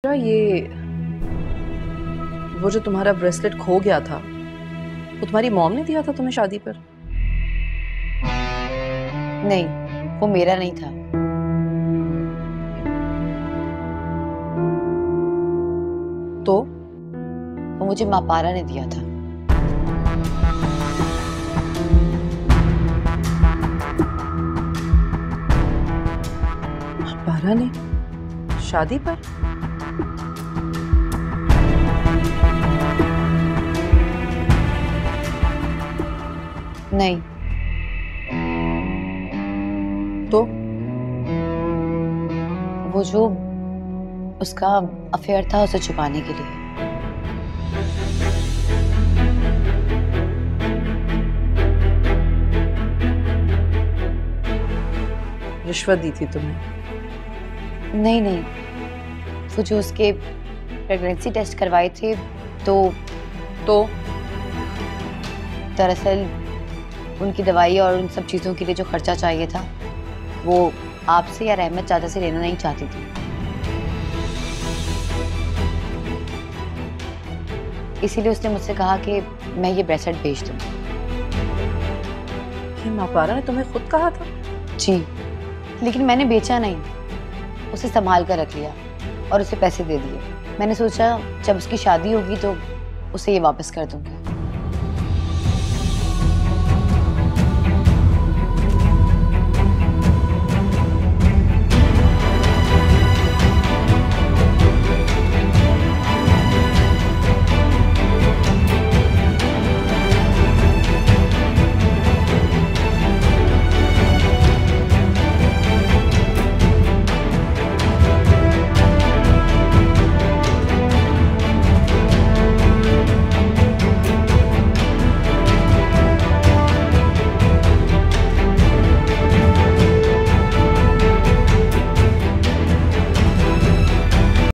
ये वो जो तुम्हारा ब्रेसलेट खो गया था वो तुम्हारी मॉम ने दिया था तुम्हें शादी पर? नहीं, वो मेरा नहीं था। तो वो मुझे माँ पारा ने दिया था। पारा ने शादी पर? नहीं। तो वो जो उसका अफेयर था उसे छुपाने के लिए। रिश्वत दी थी तुम्हें? नहीं नहीं, वो जो उसके प्रेगनेंसी टेस्ट करवाए थे तो दरअसल उनकी दवाई और उन सब चीज़ों के लिए जो खर्चा चाहिए था वो आपसे या रहमत चाचा से लेना नहीं चाहती थी। इसीलिए उसने मुझसे कहा कि मैं ये ब्रेसलेट बेच दूं। ये माँ पारा ने तुम्हें खुद कहा था? जी, लेकिन मैंने बेचा नहीं, उसे संभाल कर रख लिया और उसे पैसे दे दिए। मैंने सोचा जब उसकी शादी होगी तो उसे ये वापस कर दूंगी।